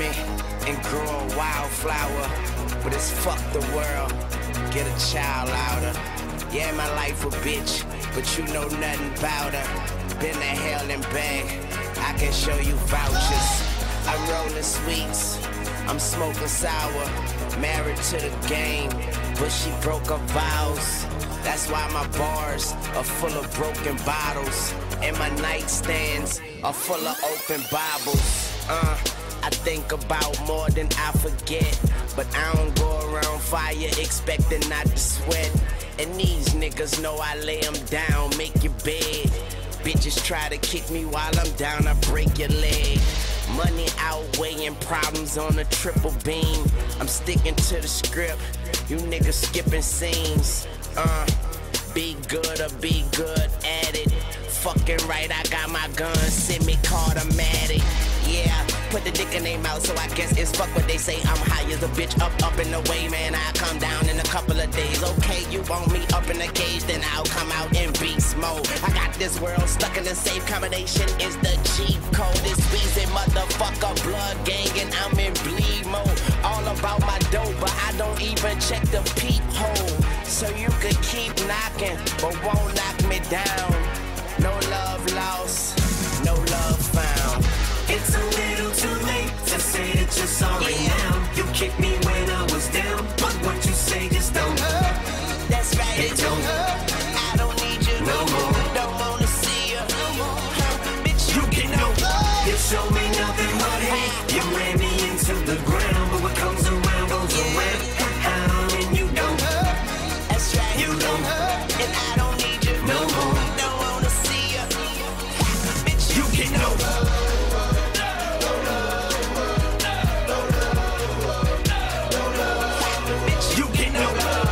me and grow a wildflower. But it's fuck the world, get a child louder. Yeah, my life a bitch, but you know nothing about her. Been to hell and back, I can show you vouchers. I'm rolling sweets, I'm smoking sour. Married to the game, but she broke her vows. That's why my bars are full of broken bottles, and my nightstands are full of open Bibles. I think about more than I forget, but I don't go around fire expecting not to sweat. And these niggas know I lay them down, make your bed. Bitches try to kick me while I'm down, I break your leg. Money outweighing problems on a triple beam. I'm sticking to the script, you niggas skipping scenes. Be good or be good at it. Fucking right, I got my gun, semi-automatic. Yeah, put the dick in their mouth, so I guess it's fuck what they say. I'm high as a bitch, up and away, man. I come down in a couple of days. Okay, you want me up in a cage, then I'll come out in beast mode. I got this world stuck in a safe combination. Is the cheat code? It's Weezy, motherfucker, blood gang, and I'm in bleed mode. All about my dough, but I don't even check the peephole. So you could keep knocking, but won't knock me down. No love lost, no love found. It's a little too late to say that you're sorry now. You kicked me when I was down, but what you say just don't hurt. That's right, it don't hurt. I don't need you no more. Don't wanna see you no more. Bitch, You get no love. You show me nothing but hate. You ran me into the ground, but what comes around goes around. And you don't hurt. That's right, You don't hurt. and I don't need you No more. Don't wanna see you. Bitch, You get no love. You get no love.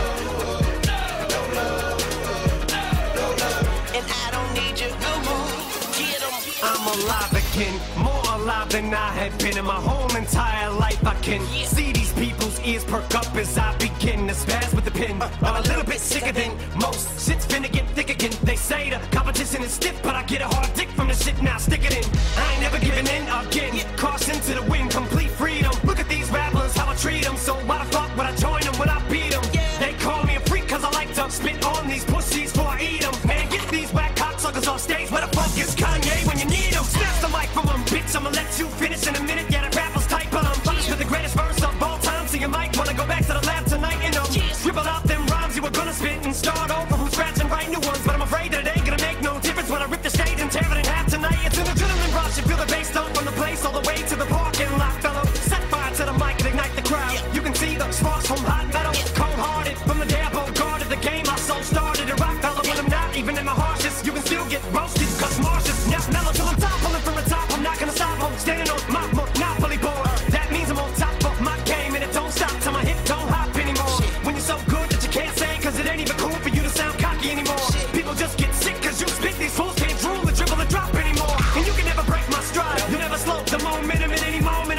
and I don't need you no more. Get 'em. I'm alive again, more alive than I have been in my whole entire life. I can see these people's ears perk up as I begin to spaz with the pen. I'm a little bit sicker than most. Shit's finna get thick again. They say the competition is stiff, but I get a hard dick from the shit now. Stick it in. I ain't never giving in again. Caution to the wind, complete freedom. Look at these rappers, how I treat them. So why the fuck would I join them when I beat them? They call me a freak cause I like to spit on these pussies before I eat them. Man, get these whack cocksuckers off stage. Where the fuck is Kanye when you need him? Snatch the mic from him, bitch. I'ma let you finish in a minute. Yeah, the rappers tight, but I'm finished with the greatest verse of all time. So you might wanna go back to the lab tonight and scribble out them rhymes you were gonna spit and start over from scratch and write new ones. But I'm afraid that it ain't gonna make no difference when I rip the stage and tear it in half tonight. It's an adrenaline rush. You feel the bass thump from the place all the way to the parking lot, fellow. Set fire to the mic and ignite the crowd. You can see the sparks from hot metal. Cold-hearted from the day I guarded the game. I so started to rock, fella, when I'm not even in my harshest. You can still get roasted, cause Marcia's not mellow till I'm top. Pulling from the top, I'm not gonna stop. I'm standing on my monopoly board. That means I'm on top of my game, and it don't stop till my hip don't hop anymore. When you're so good that you can't say, cause it ain't even cool for you to sound cocky anymore. People just get sick cause you spit. These fools can't drool or dribble or drop anymore. And you can never break my stride. You'll never slow the momentum in any moment.